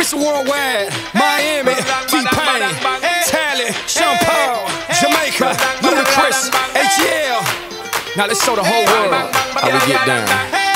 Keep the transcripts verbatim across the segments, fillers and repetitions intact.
Mister Worldwide, Miami, T-Pain, Tally, Sean Paul, Jamaica, Ludacris, H L. Now let's show the whole world how we get down.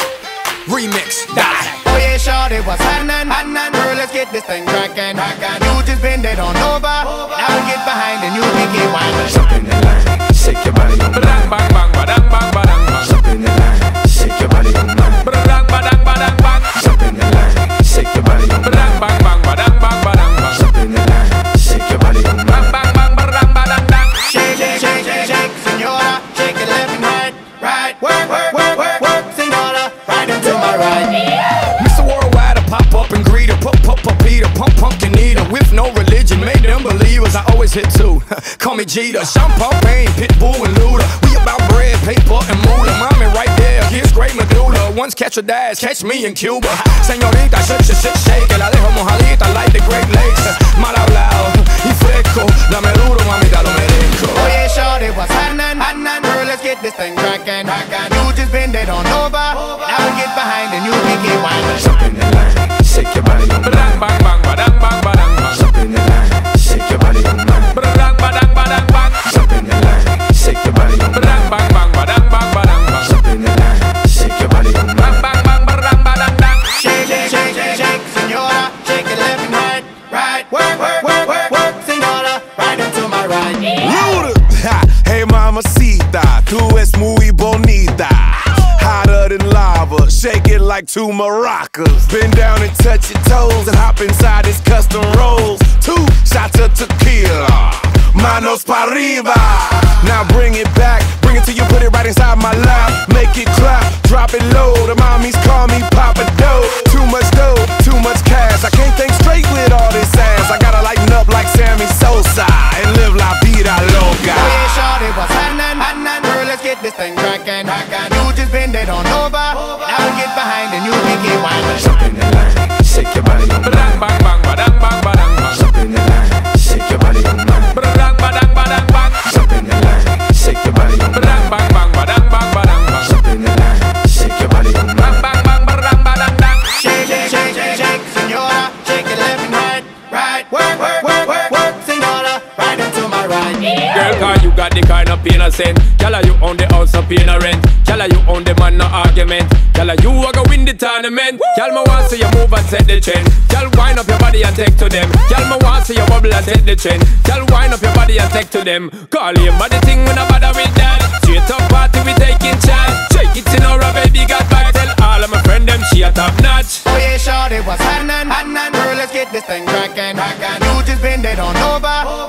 Remix, die. Oh yeah, shorty, what's happening? Girl, let's get this thing crackin'. You just bend it on over. Now we get behind and you can get windin'. Jump in the line, shake your body on mine. Bang bang bang bang bang bang. Jump in the line, shake your body on mine. Bang bang bang bang. Jump in the line, shake your body on mine. Bang bang bang bang bang bang. Jump in the line, shake your body on mine. Bang bang bang bang bang. Shake, shake, shake, shake, shake, senora. Shake it left and right, right. Work, work, work, work, work, senora. Right into my right. Mister Worldwide, I pop up and greet her. Pump, pump, Poteet, pump, pumpkin eater. With no religion, made them believers. I always hit two. Call me Jeter. Sean Paul, Pitbull, and Luda. We about bread, paper, and moolah. Mommy right there, here's great medulla. Once catch a dash, catch me in Cuba. Señorita, shake, shake, shake, shake. La dejo mojadita like the Great Lakes. Mal hablado y fresco. Dame duro, mamita, lo merezco. Oh yeah, shorty, what's happening? Girl, let's get this thing crackin'. You just bend it on over. Now we get behind and you can get windin'. Jump in the line, shake your body on mine. Bang bang bang bang bang bang. Jump in the line, shake your body on mine. Bang bang bang bang. Jump in the line, shake your body on mine. Bang bang bang bang bang bang. Jump in the line, shake your body on mine. Bang bang bang bang bang. Shake, shake, shake, shake, shake, senora. Shake it left and right, right. Work, work, work, work, work, senora. Right into my right. Luda. Ha. Hey mamacita, tú es muy bonita. Hotter than lava, shake it like two maracas. Bend down and touch your toes and hop inside this custom rolls. Two shots of tequila, manos pa' arriba. Now bring it back, bring it till you put it right inside my lap. Make it clap, drop it low. The mommies call me Papa Doe. Too much dough, too much cash. I can't think straight with all this ass. I gotta lighten up like Sammy Sosa and live la vida loca. Oh yeah, shorty, what's happening? Girl, let's get this thing crackin'. You just bend it on over. Now we get behind and you can get windin'. Jump in the line, shake your body on mine. Bang bang bang bang bang bang. Jump in the line, shake your body on mine. Bang bang bang bang. Jump in the line, shake your body on mine. Bang bang bang bang bang bang. Jump in the line, shake your body on mine. Bang bang bang bang bang. Shake, shake, shake, shake, shake, senora. Shake it left and right, right. Work, work, work, work, work, senora. Right into my right. Girl, cause you got the kind of pain I send. Gyal, you own the house, no paying a rent. Gyal, you own the man, no argument. Gyal, you a go win the tournament. Gyal, me want see you move and set the trend. Gyal, wind up your body and take to them. Gyal, me want see you bubble and take the trend. Gyal, wind up your body and take to them. Call him body thing, we no bother with that. Straight up party, we taking chance. Shake it in our baby, got back. Tell all of my friend them she a top notch. Oh yeah, shorty, what's happening? Girl, let's get this thing crackin'. You just bend it on over.